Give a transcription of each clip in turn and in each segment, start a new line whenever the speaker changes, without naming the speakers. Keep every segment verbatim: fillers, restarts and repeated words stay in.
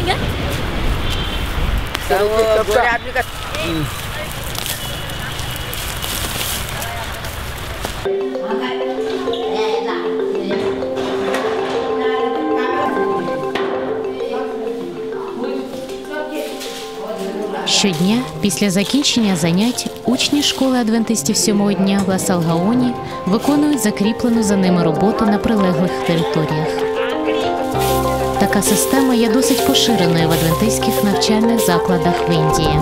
Щодня, після закінчення занять, учні школи адвентистів сьомого дня в Ласалгаоні виконують закріплену за ними роботу на прилеглих територіях. Така система є досить поширеною в адвентистських навчальних закладах в Індії.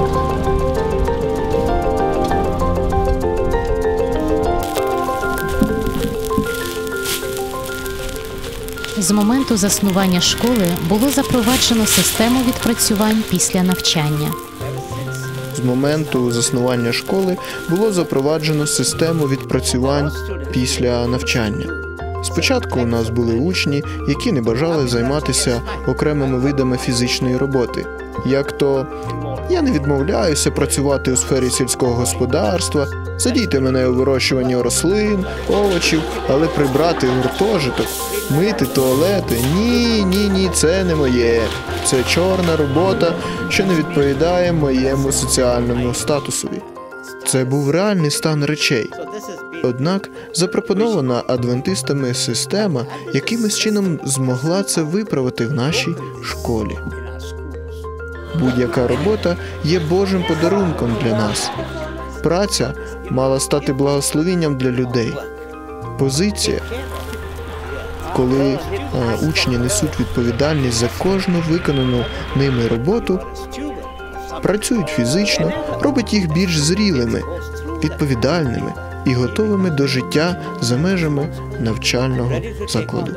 З моменту заснування школи було запроваджено систему відпрацювань після навчання.
З моменту заснування школи було запроваджено систему відпрацювань після навчання. Спочатку у нас були учні, які не бажали займатися окремими видами фізичної роботи. Як то «я не відмовляюся працювати у сфері сільського господарства», «садійте мене у вирощуванні рослин, овочів, але прибрати гуртожиток, мити туалети – ні, ні, ні, це не моє. Це чорна робота, що не відповідає моєму соціальному статусові». Це був реальний стан речей. Однак запропонована адвентистами система якимось чином змогла це виправити в нашій школі. Будь-яка робота є Божим подарунком для нас. Праця мала стати благословенням для людей. Позиція, коли е, учні несуть відповідальність за кожну виконану ними роботу, працюють фізично, робить їх більш зрілими, відповідальними і готовими до життя за межами навчального закладу.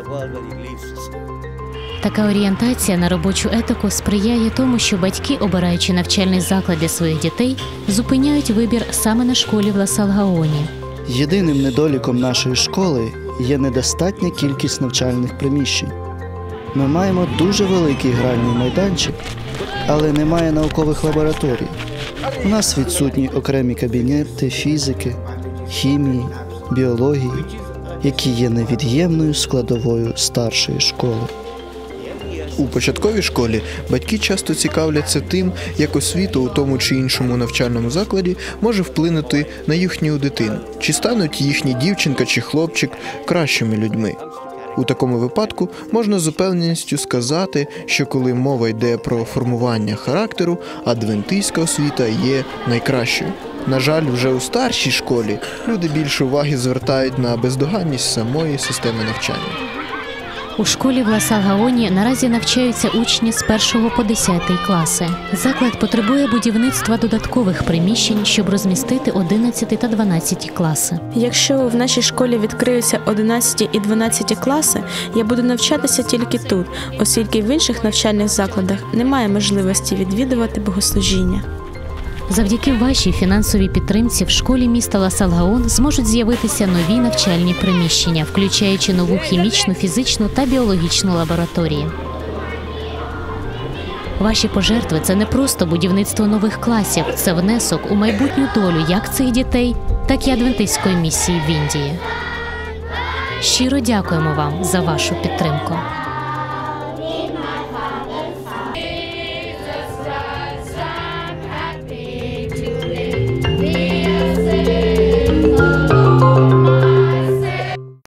Така орієнтація на робочу етику сприяє тому, що батьки, обираючи навчальний заклад для своїх дітей, зупиняють вибір саме на школі в Ласалгаоні.
Єдиним недоліком нашої школи є недостатня кількість навчальних приміщень. Ми маємо дуже великий гральний майданчик, але немає наукових лабораторій. У нас відсутні окремі кабінети фізики, хімії, біології, які є невід'ємною складовою старшої школи.
У початковій школі батьки часто цікавляться тим, як освіта у тому чи іншому навчальному закладі може вплинути на їхню дитину. Чи стануть їхні дівчинка чи хлопчик кращими людьми. У такому випадку можна з упевненістю сказати, що коли мова йде про формування характеру, адвентистська освіта є найкращою. На жаль, вже у старшій школі люди більше уваги звертають на бездоганність самої системи навчання.
У школі в Ласалгаоні наразі навчаються учні з першого по десятий класи. Заклад потребує будівництва додаткових приміщень, щоб розмістити одинадцятий та дванадцятий класи.
Якщо в нашій школі відкриються одинадцятий і дванадцятий класи, я буду навчатися тільки тут, оскільки в інших навчальних закладах немає можливості відвідувати богослужіння.
Завдяки вашій фінансовій підтримці в школі міста Ласалгаон зможуть з'явитися нові навчальні приміщення, включаючи нову хімічну, фізичну та біологічну лабораторії. Ваші пожертви – це не просто будівництво нових класів, це внесок у майбутню долю як цих дітей, так і адвентистської місії в Індії. Щиро дякуємо вам за вашу підтримку.